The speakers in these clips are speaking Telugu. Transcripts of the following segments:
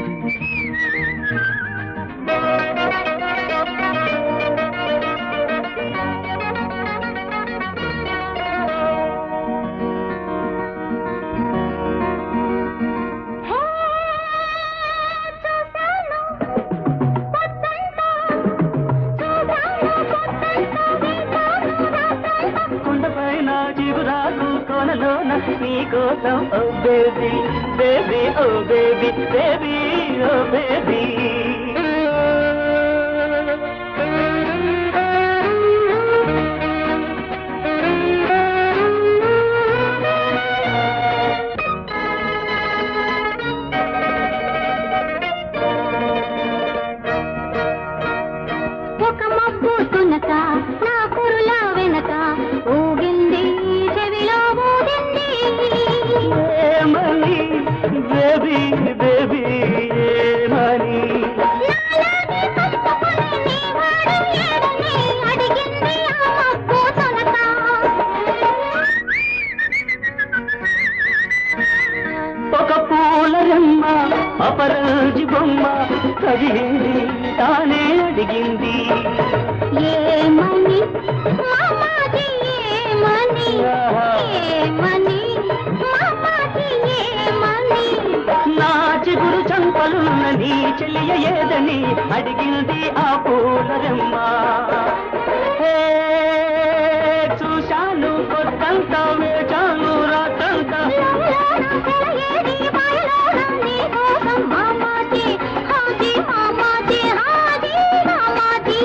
నీకోసం ఓ బేబీ బేబీ ఓ బేబీ బేబీ ఓ బేబీ ఒక మబ్బు తునక నా కురుల వెనక ఊగింది చెవిలో ఊగింది ఏమని బేబీ బేబీ ఏమని నాలాగే కట్టుకుని నీ వాడు ఏడని అడిగింది ఆ మబ్బు తునక ఒక పూల రెమ్మ అపరాజి బొమ్మ కదిలింది తానే అడిగింది ఏమని మామాజీ ఏమని ఏమని మామాజీ ఏమని నా చిగురు చంపలున్న నీ చెలియ ఏదని అడిగింది ఆ పూల రెమ్మ చూశాను కొత్తంతా వేచాను రాత్రంతా మామాజీ హాజీ మామాజీ హాజీ మామాజీ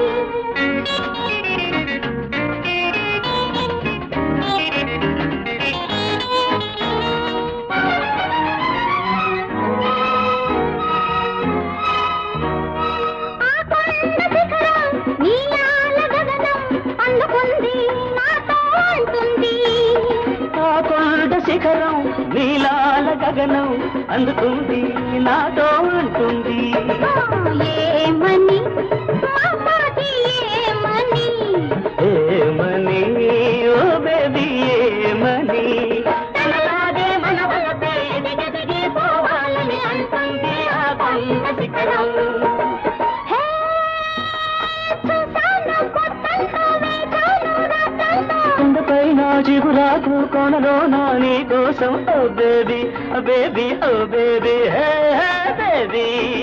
శిఖరం నీలాల గగనం అందుకుంది నాతో అంటుంది ఏమని మామాజీ ఏమని ఏమని ఓ బేబీ ఏమని తనలాగే మన వలపే ఎదిగి పోవాలని అంటుంది ఆ కొండ శిఖరం కొండపైన చిగురాకు కొనలో నా నీ కోసం ఓ బేబీ ఓ బేబీ ఓ బేబీ హే హే బేబీ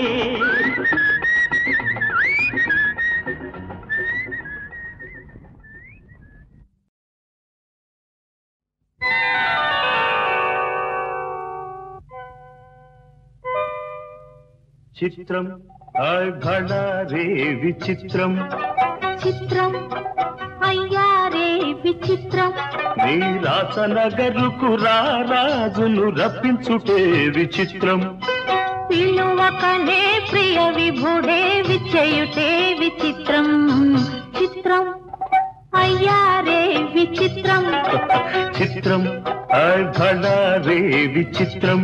చిత్రం ఆయ్ భళా రే విచిత్రం చిత్రం అయ్యా రే విచిత్రం నీరాసనగరుకు రాజును రప్పించుటే విచిత్రం పిలువకనే ప్రియ విభుడే విచయుటే విచిత్రం చిత్రం అయ్యా రే విచిత్రం చిత్రం ఆయ్ భళా రే విచిత్రం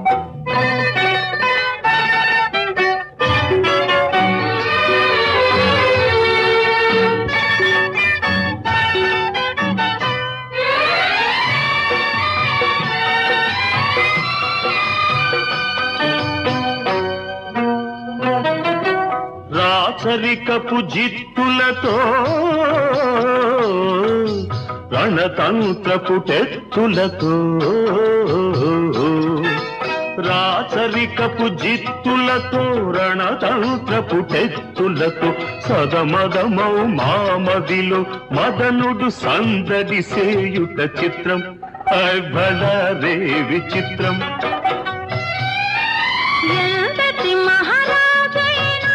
రాచరికపు జిత్తులతో రణతంత్రపు టెత్తులతో రాచరికపు జిత్తులతో రణతంత్రపు టెత్తులతో సదమదమౌ మామదిలో మదనుడు సందడి సేయుట చిత్రం భళా రే విచిత్రం ఎంతటి మహారాజైనా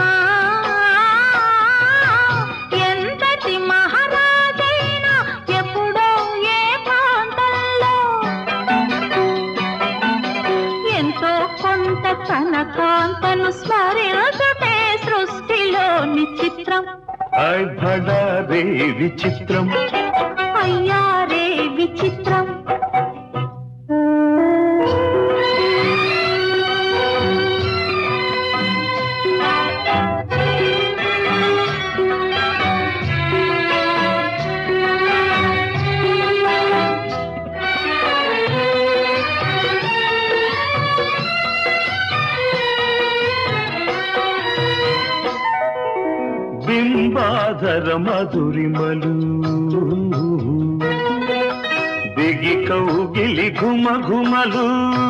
ఎంతటి మహారాజైనా ఎప్పుడో ఏ ప్రాంతంలో ఎంతో కొంత తన కాంతను స్మరించుటే సృష్టిలోని చిత్రం భళా రే విచిత్రం అయ్యా రే విచిత్రం బింబాధర మధురిమలు బిగి కౌగిలి ఘుమ ఘుమలు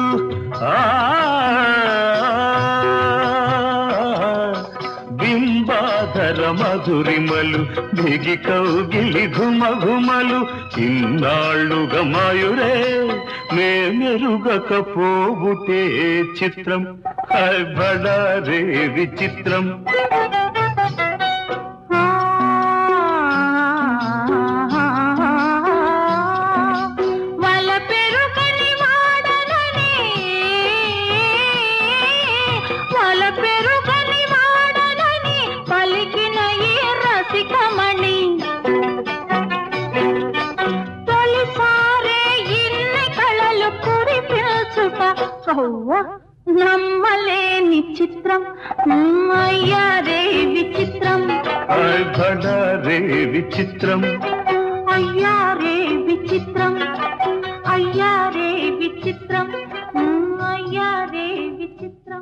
బింబాధర మధురిమలు బిగి కౌగిలి ఘుమ ఘుమలు ఇన్నాళ్ళుగా మాయురే మేమెరుగకపోవుటే చిత్రం బడారే విచిత్రం నమ్మలేని చిత్రం అయ్యారే విచిత్రం బడారే విచిత్రం అయ్యారే విచిత్రం అయ్యారే విచిత్రం అయ్యారే విచిత్రం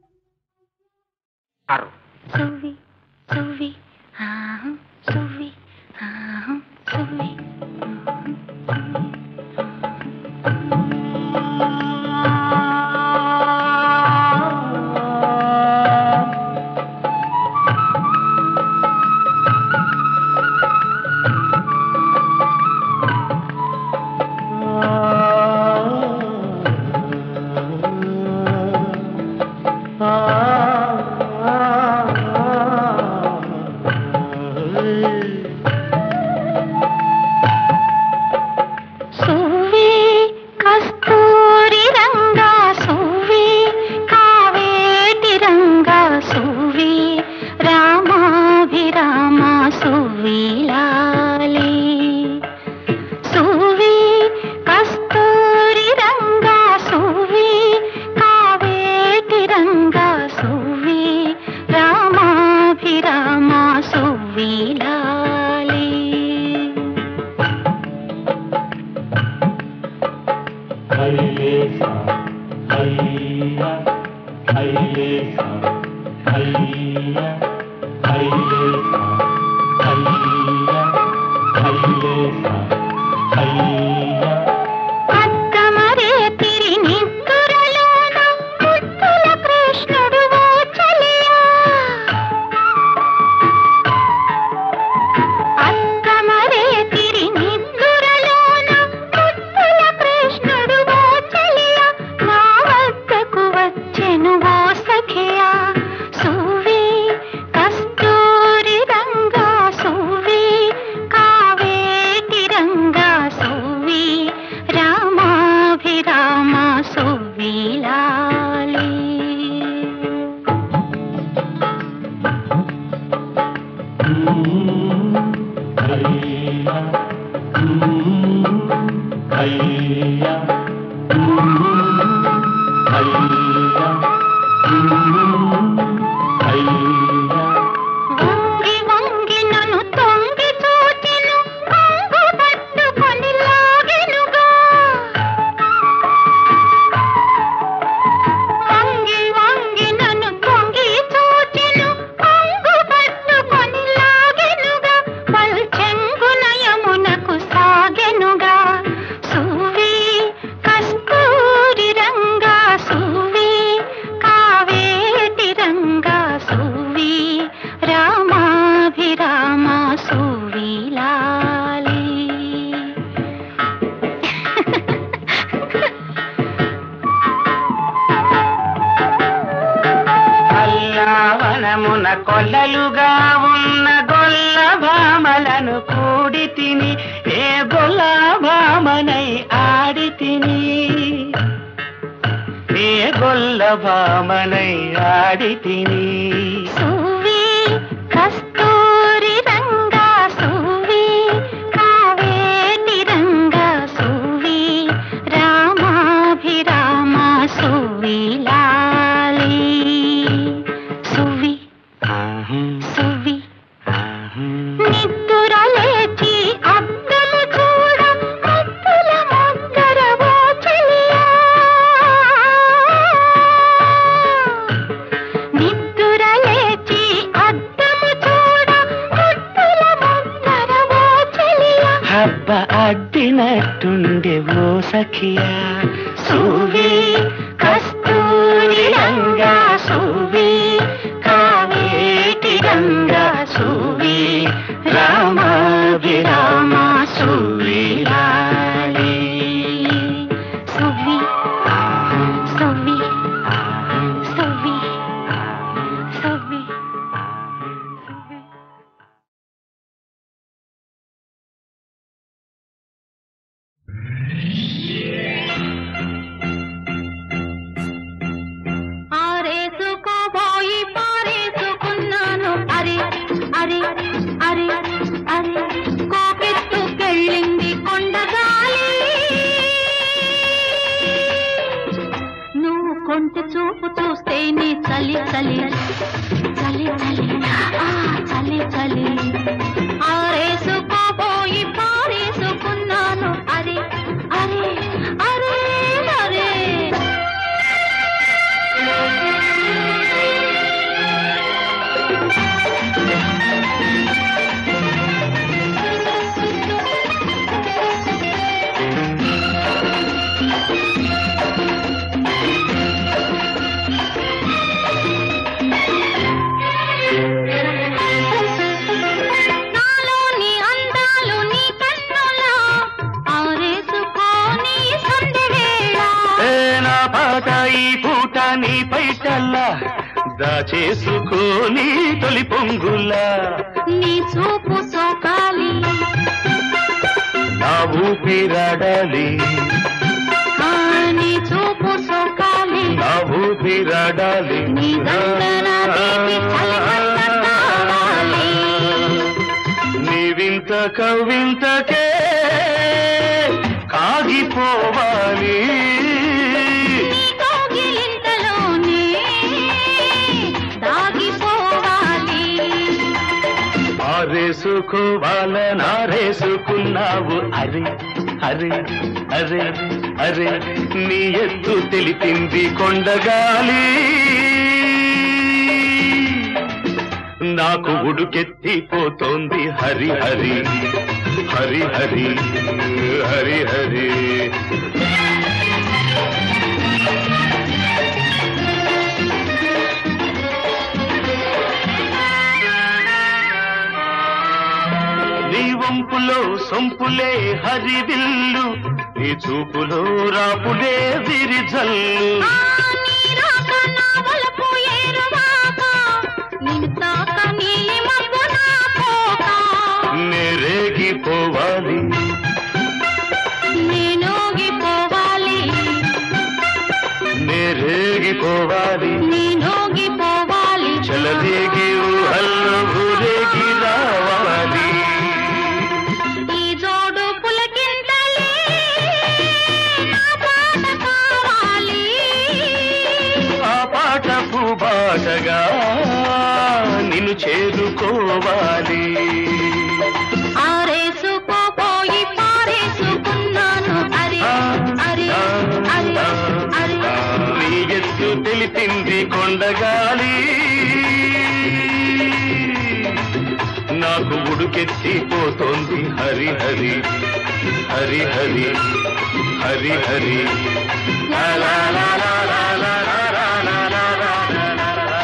సువి సువి సువి సువి కొల్లలుగా ఉన్న గొల్ల భామలను కూడి తిని ఏ గొల్ల భామనై ఆడి తిని ఏ గొల్ల భామనై ఆడి తిని నిద్దురలే सखिया सूवी कस्तूरी रंगा सूवी कावेटी गंगा सूवी रामा विरामा सूवी लाली सुवी सुवी सुवी सुवी ఆరేసుకోబోయి పారేసుకున్నాను అరే అరే అరే అరే కోకెత్తుకెళ్ళింది కొండగాలి నువ్వు కొంచె చూపు చూస్తే నీ చలి చలి చలి చలి ఆ చలి చలి ఆరేసుకోబోయి పారేసుకున్నాను అరే అరే అరే అరే నాలోని అందాలు నీ కన్నులా ఆరేసుకోని సందెవేళ నా పాట ఈ పూట నీ పైటల్లా దాచేసుకోని తొలి పొంగులా నీ చూపు సోకాలి నా ఊపిరాడాలి ఆ నీ చూపు సోకాలి నా ఊపిరాడాలి నీ దండన తీపి చలిమంట కావాలి నీ వింత కవింతకే కాగిపోవాలి నీ కౌగిలింతలోనే దాగిపోవాలి ఆరేసుకోవాలనారేసుకున్నావు అరే అరే అరే అరే నీ ఎత్తు తెలిపింది కొండగాలి నాకు ఉడుకెత్తిపోతోంది హరి హరి హరి హరి హరి హరి నీ వంపులో సొంపులే హరివిల్లు నీ చూపులో రాపులే విరిజల్లు నీ రాక నా వలపు ఏరువాక నిన్ను తాక నీలి మబ్బు నా పోక నేరేగిపోవాలి నేనోగిపోవాలి నేరేగిపోవాలి నేనోగిపోవాలి చలదేగి ఊహల్లో ఊరేగి రావాలి ఈ జోడు పులకింతలే నా పాట కావాలి ఆ పాట పూబాటగా నిన్ను చేరుకోవాలి ఆరేసుకోపోయి పారేసుకున్నాను అరే అరే అరే అరే నీ ఎత్తు తెలిపింది కొండగాలి నాకు ఉడుకెత్తిపోతోంది హరి హరి హరి హరి హరి హరి లా లా లా లా లా లా లా లా లా లా లా లా లా.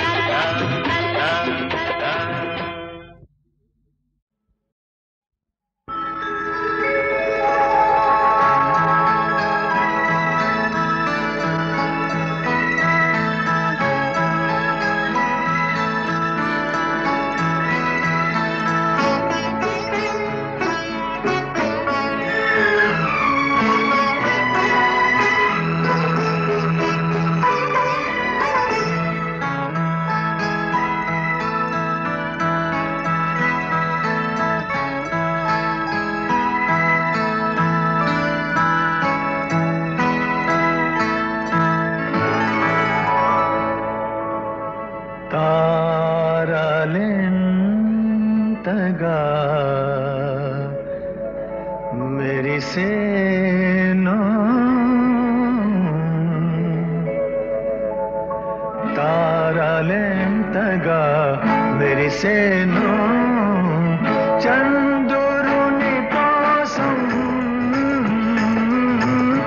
తారలెంతగా మెరిసేనో తారలెంతగా మెరిసేనో చంద్రుని కోసం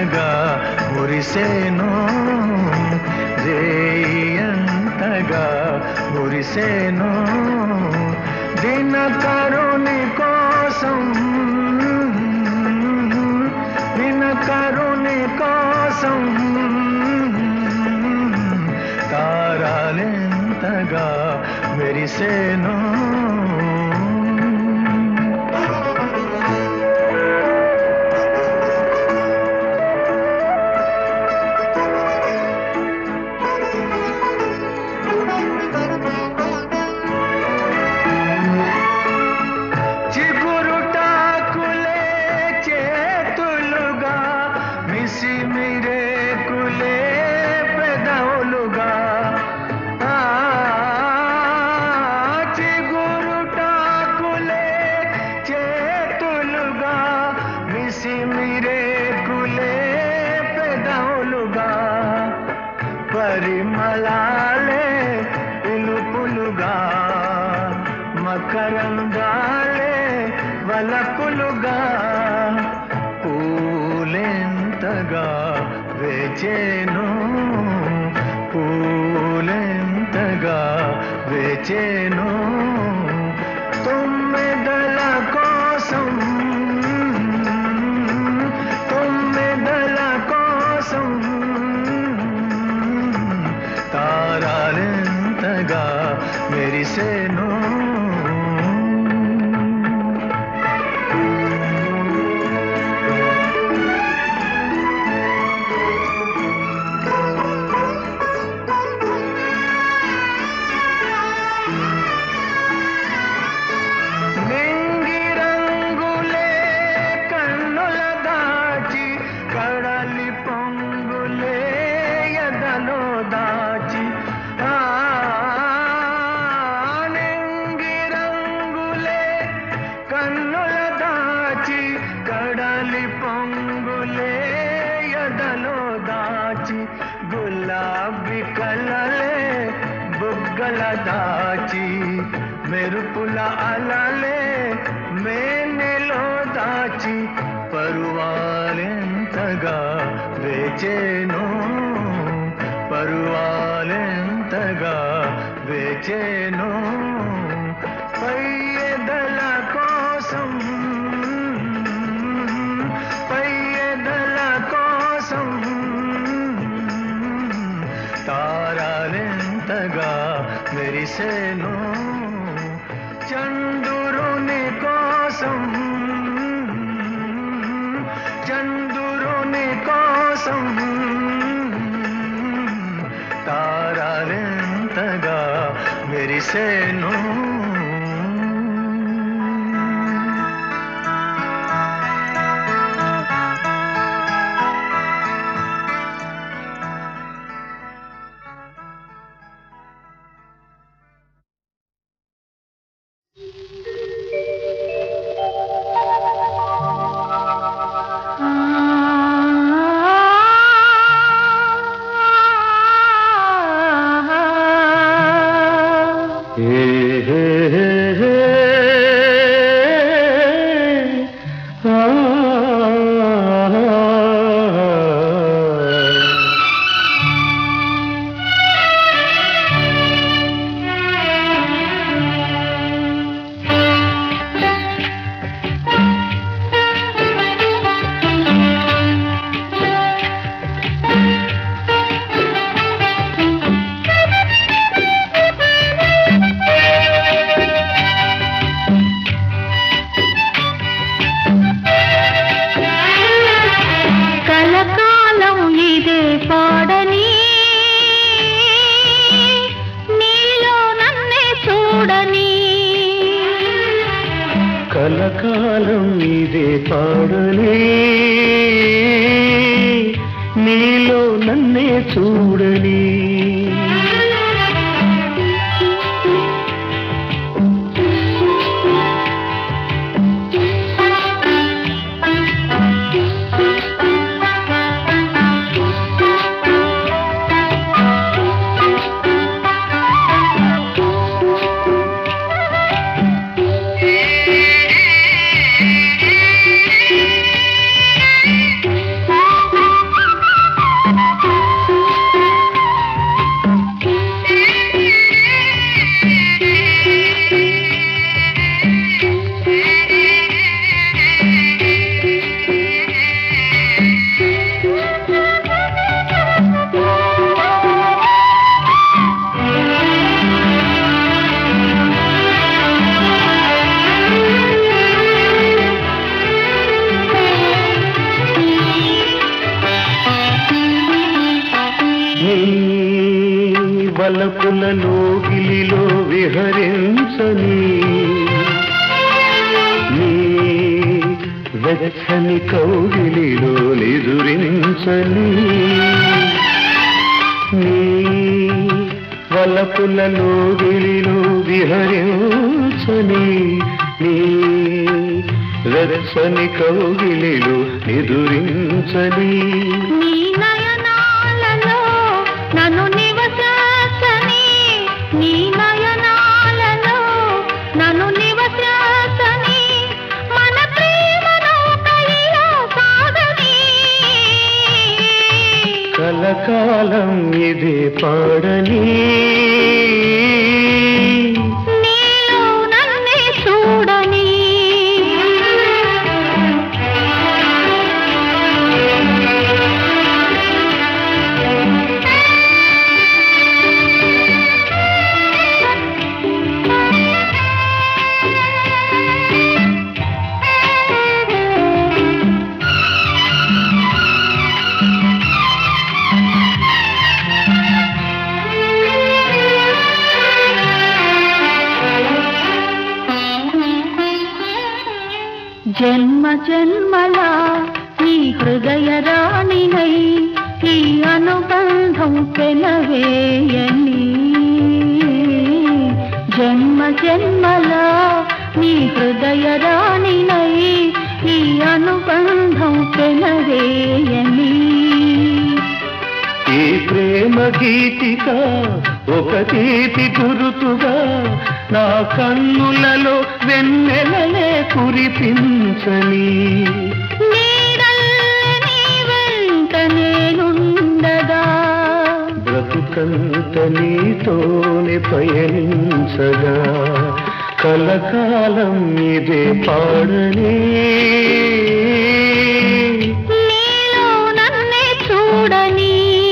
రేయంతగా మురిసేను రేయంతగా మురిసేను దినకరుని కోసం దినకరుని కోసం తారాలెంతగా మెరిసేను పరిమళాలే పిలుపులుగా మకరంగాలే వలపులుగా పూలెంతగా వేచేను పూలెంతగా వేచేను తుమ్మెదల కోసం తుమ్మెదల కోసం తారాలెంతగా మెరిసేను గులాబీ కలలే బుగ్గల దాచి మెరుపుల అలలే మేనిలో దాచి పరువాలెంతగా వేచేను పరువాలెంతగా వేచేను పయ్యెదల కోసం పయ్యెదల కోసం తారాలెంతగా మెరిసేను చంద్రుని కోసం చంద్రుని కోసం తారాలెంతగా మెరిసేను కలకాలం ఇదే పాడలే నీలో నన్నే చూడని వలపులలో గిలిలో విహరించని నీ వెచ్చని కౌగిలిలో నిదురించని నీ వలపులలో గిలిలో విహరించని నీ వెచ్చని కౌగిలిలో నిదురించని నీ నయనాలలో నన్ను నివసించని నీ నయనాలలో నన్ను నివసించని మన ప్రేమను కైలా సాగని కలకాలం ఇదే పాడని నీలో నన్నే చూడని జన్మ జన్మల ఈ హృదయ రాణినై ఈ అనుబంధం పెనవేయని జన్మ జన్మల ఈ హృదయ రాణినై ఈ అనుబంధం పెనవేయని ఈ ప్రేమ గీతిక ఒక తీపి గురుతుగా నా కన్నులలో వెన్నెలలే కురిపించని నీడల్ని వెంట నేనుండగా బ్రతుకంత నీతోనే పయనించగా కలకాలం ఇదే పాడని నీలో నన్నే చూడని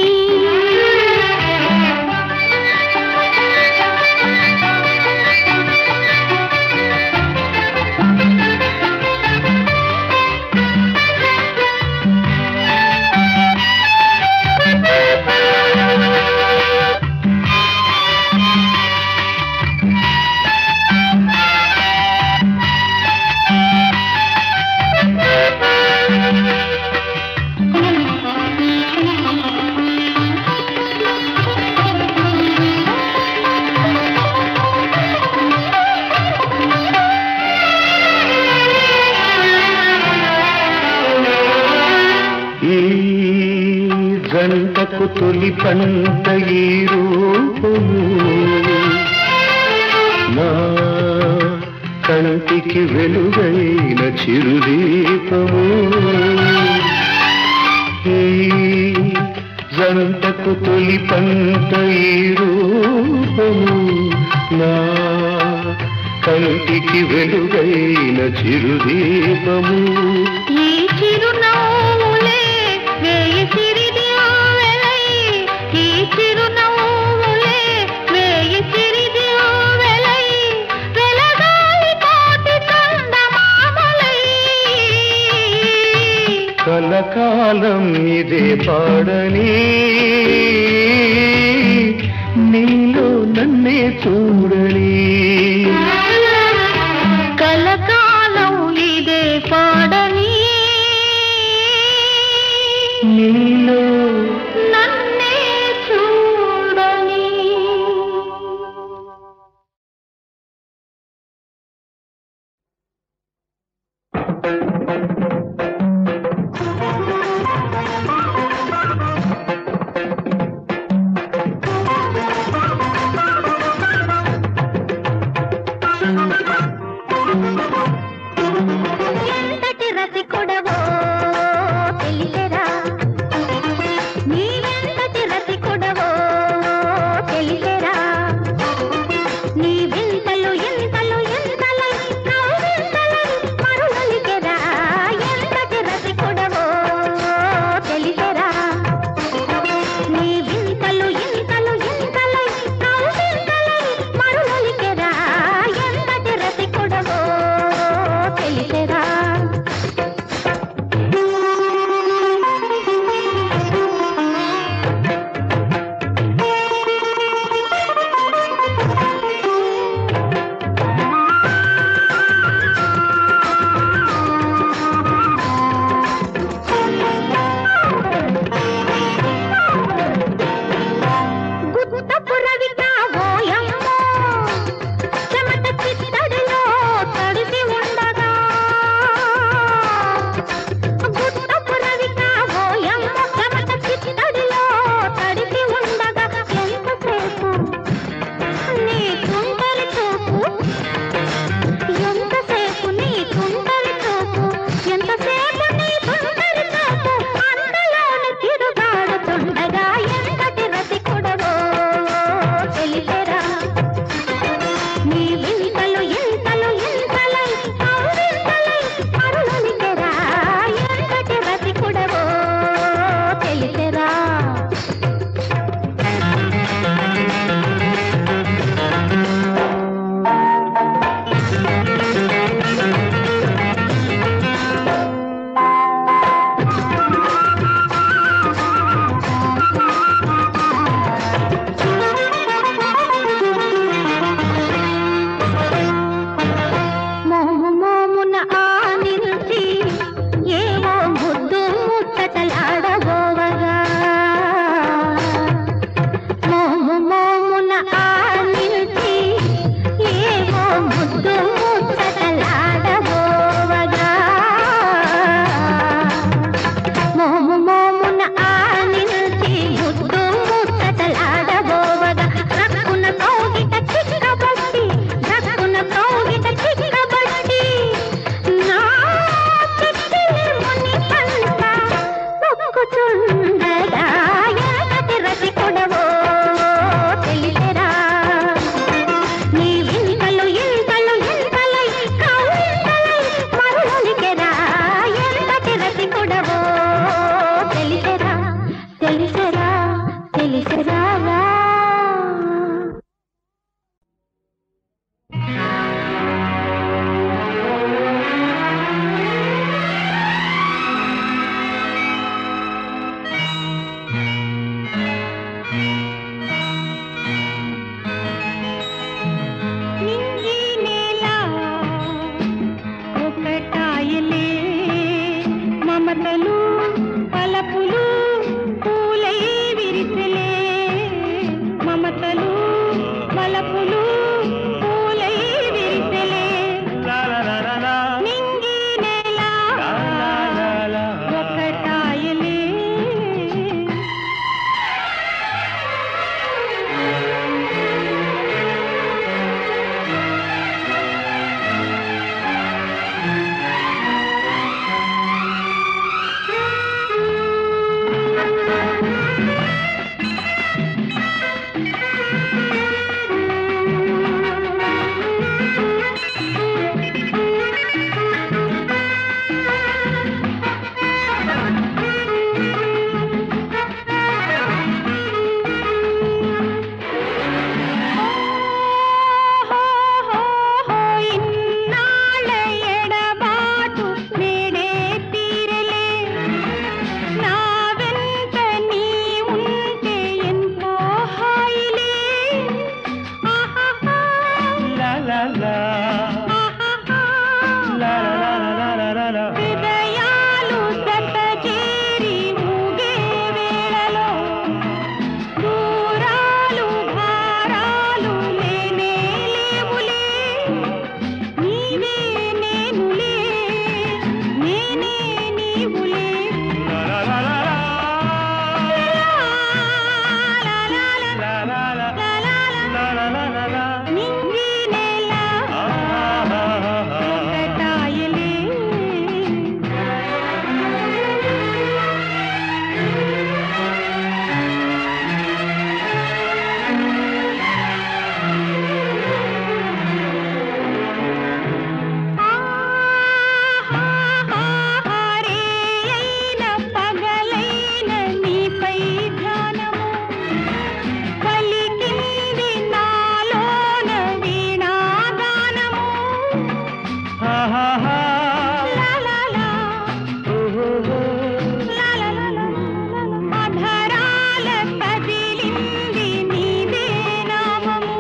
జంటకు తొలి పంట ఈ రూపము నా కంటికి వెలుగైన చిరుదీపము ఈ జంటకు తొలి పంట ఈ రూపము నా కంటికి వెలుగైన చిరుదీపము ఈ చిరునవ్వులే వేయి సిరిదివ్వెలై ఈ చిరునవ్వులే వేయి సిరిదివ్వెలై వెలగాలి కోటి చందమామలై కలకాలం ఇదే పాడని నీలో నన్నే చూడని కలకాలం ఇదే పాడని నీలో నన్నే చూడని మమతలు పలపులు పూలై విరిసెలే మమతలు పలపులు పూలై విరిసెలే నింగి నేల ఒకటాయలే హృదయాలు జతచేరి ఊగే వేళలో దూరాలు భారాలు లేనే లేవులే నీవే నేనులే నేనే నీవులే నింగి నేల ఒకటాయలే రే అయిన పగలైన నీపై ధ్యానము పలికింది నాలోన వీణాగానము లాలాలా, లాలాలా, అధరాల కదిలింది నీదే నామము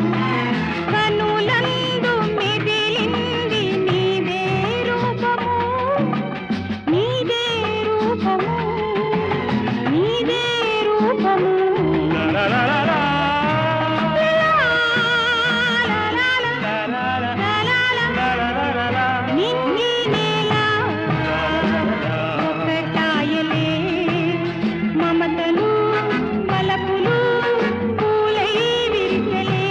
కనులందు మెదిలింది నీదే రూపము నీదే రూపము నీదే రూపము నింగి నేల ఒకటాయలే మమతలు పలపులు పూలై విరిసెలే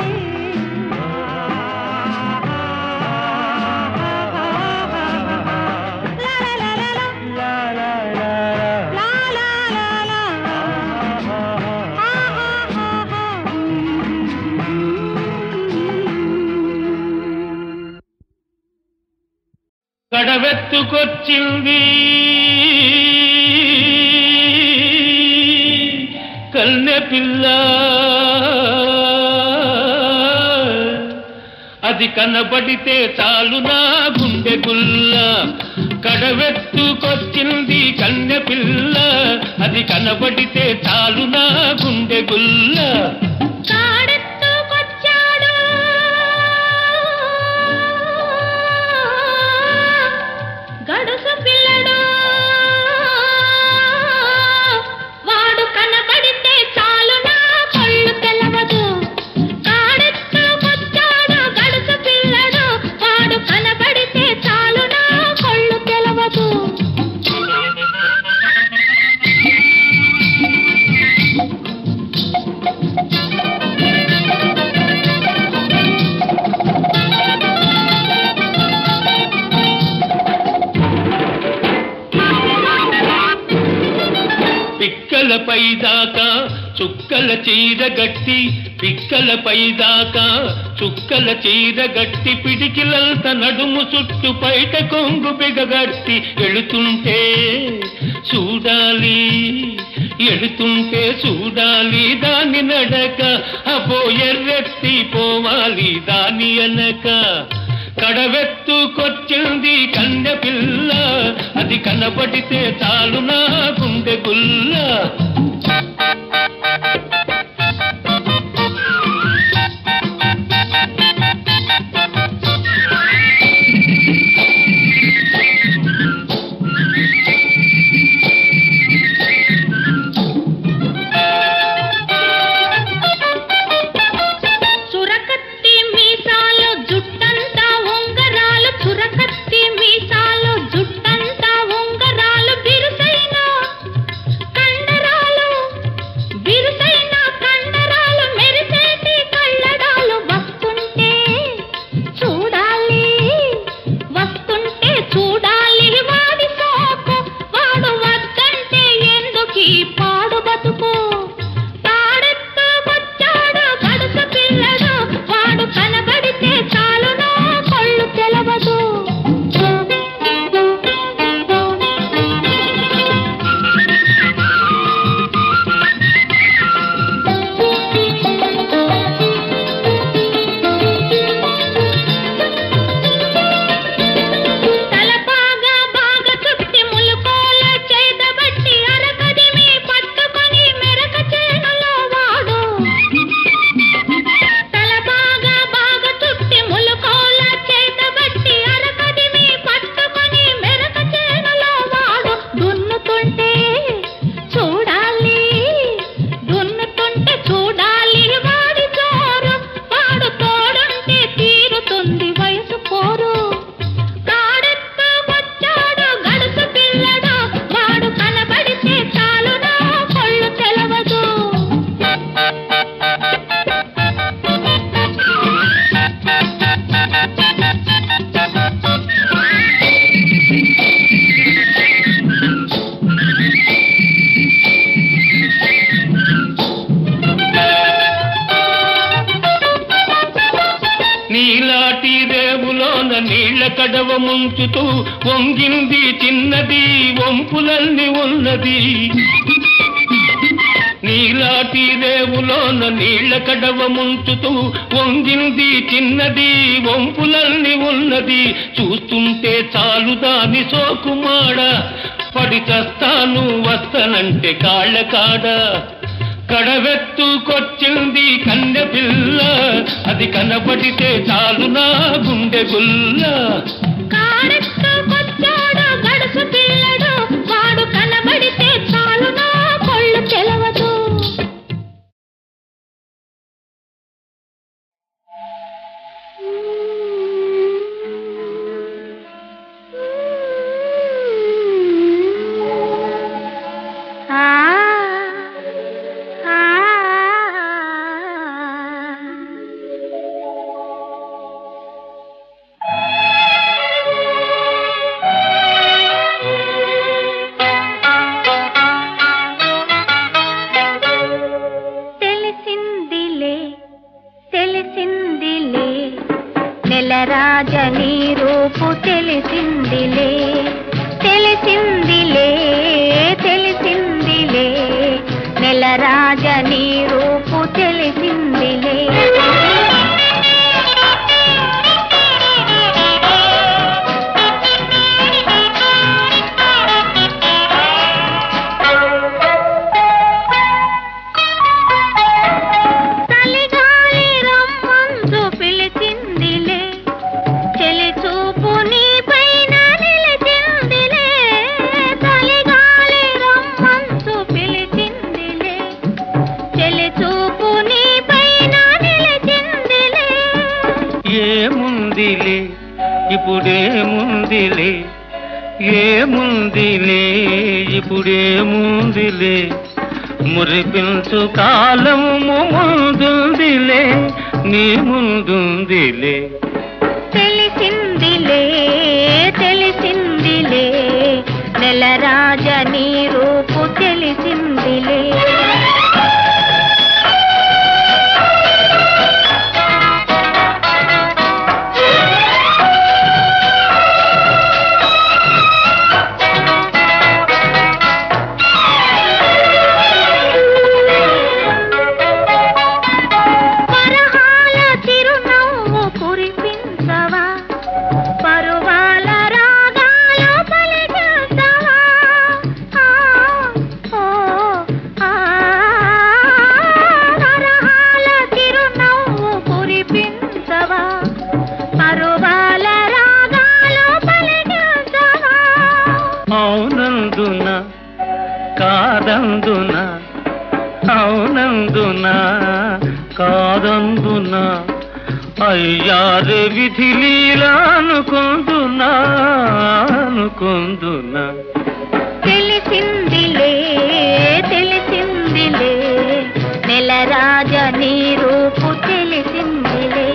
కడవెత్తుకొచ్చింది కన్నె పిల్ల అది కనబడితే చాలు నా గుండె గుల్ల కడవెత్తుకొచ్చింది కన్నె పిల్ల అది కనబడితే చాలు నా గుండె గుల్ల కాడెత్తుకొచ్చాడు గడుసు పిల్లడు వాడు కనబడితే చాలు నా కళ్ళు తెలవదు కాడెత్తుకొచ్చాడు గడుసు పిల్లడు వాడు కనబడితే చాలు నా కళ్ళు తెలవదు పిక్కలపై దాకా చుక్కల చీర గట్టి పిక్కలపై దాకా చుక్కల చీర గట్టి పిడికిలంత నడుము చుట్టు పైట కొంగు బిగగట్టి ఎడుతుంటే చూడాలి ఎడుతుంటే చూడాలి దాని నడక అపో ఎర్రెత్తి పోవాలి దాని అనక కడవెత్తుకొచ్చింది కన్నె పిల్ల అది కనబడితే చాలు నా గుండె గుల్ల కడవ ముంచుతూ వంగింది చిన్నది వంపులన్నీ ఉన్నది నీలాటి రేవులోన నీళ్ల కడవ ముంచుతూ వంగింది చిన్నది వంపులన్నీ ఉన్నది చూస్తుంటే చాలు దాని సోకుమాడ పడి చస్తాను వస్తనంటే కాళ్ళ కాడ కడవెత్తుకొచ్చింది కన్నె పిల్ల అది కనబడితే చాలు నా గుండె గుల్ల కారెత్తుకొచ్చాడు గడుసు పిల్లడు వాడు కనబడితే చాలు నా కొళ్ళు తెలవదు రాజనీ రూపు తెలిసిందిలే తెలిసిందిలే తెలిసిందిలే నెల రాజనీ రూపు తెలిసిందిలే ఇప్పుడేముందిలే ఏముందిలే ఇప్పుడేముందిలే మురిపించు కాలము ముందుందిలే నీ ముందుందిలే తెలిసిందిలే తెలిసిందిలే నెల రాజనీ రూపు తెలిసిందిలే కాదందునా అవునందునా కాదందునా అయ్యారే విధి లీలా అనుకుందునా అనుకుందునా తెలిసిందిలే తెలిసిందిలే నెల రాజనీ రూపు తెలిసిందిలే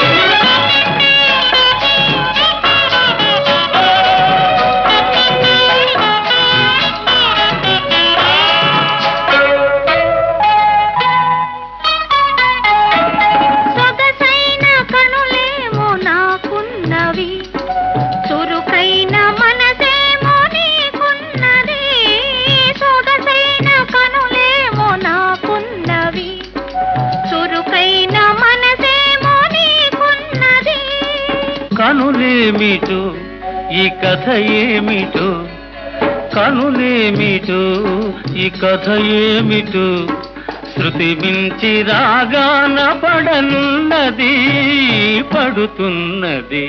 కనులేమిటో ఈ కథ ఏమిటో కనులేమిటో ఈ కథ ఏమిటో శృతి మించి రాగాన పడనున్నది పడుతున్నది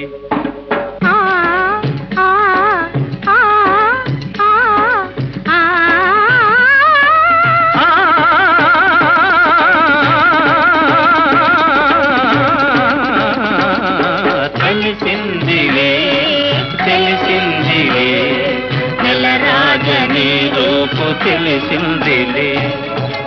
తెలిసిందిలే తెలిసిందిలే నెల రాజనీ రూపు తెలిసిందిలే